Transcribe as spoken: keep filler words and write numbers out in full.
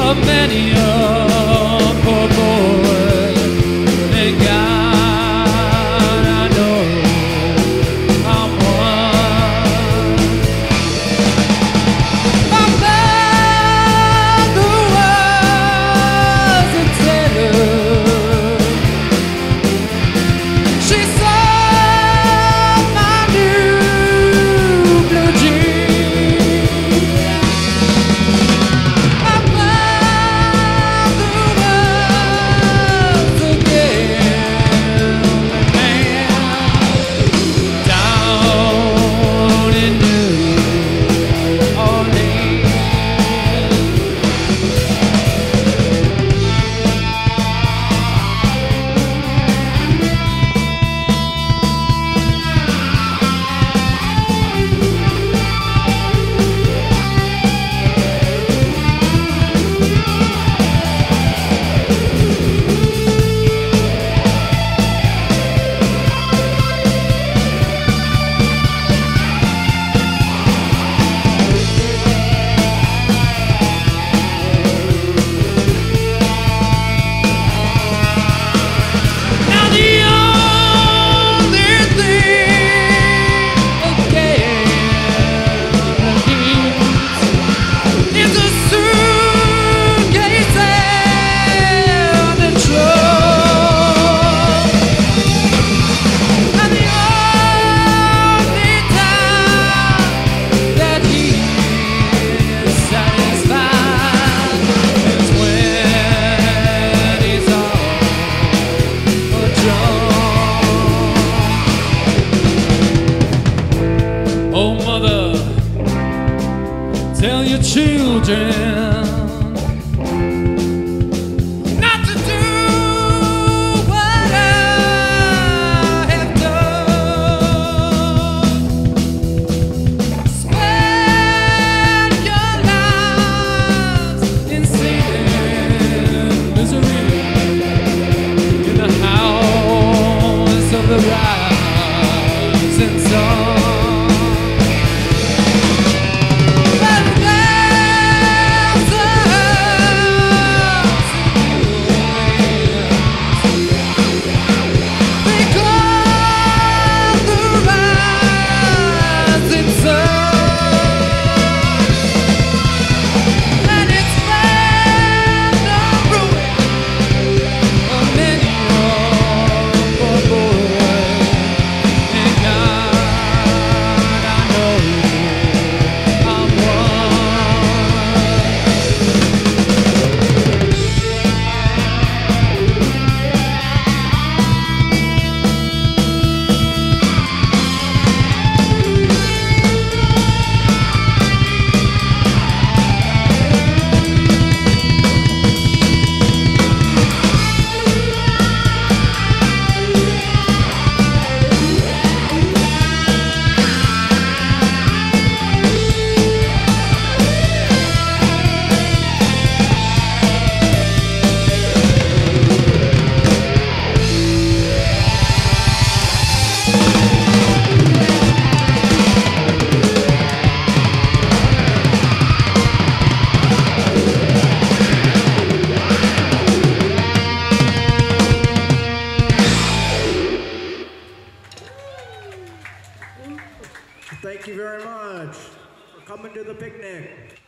of many a poor boy. Thank God I know I'm one. My mother was a tailor. She sewed my new blue jeans. My mother was a gambling man down in New Orleans. Now the only thing a gambler needs is a suitcase and a trunk. And the only time that he is satisfied is when he's all a drunk. Oh mother, tell your children not to do what I have done. Spend your lives in sin and misery in the house of the rising sun. But there's a house in New Orleans they call the rising sun, and it's found the ruin of many a poor boy. Thank God I know I'm Thank you very much for coming to the picnic.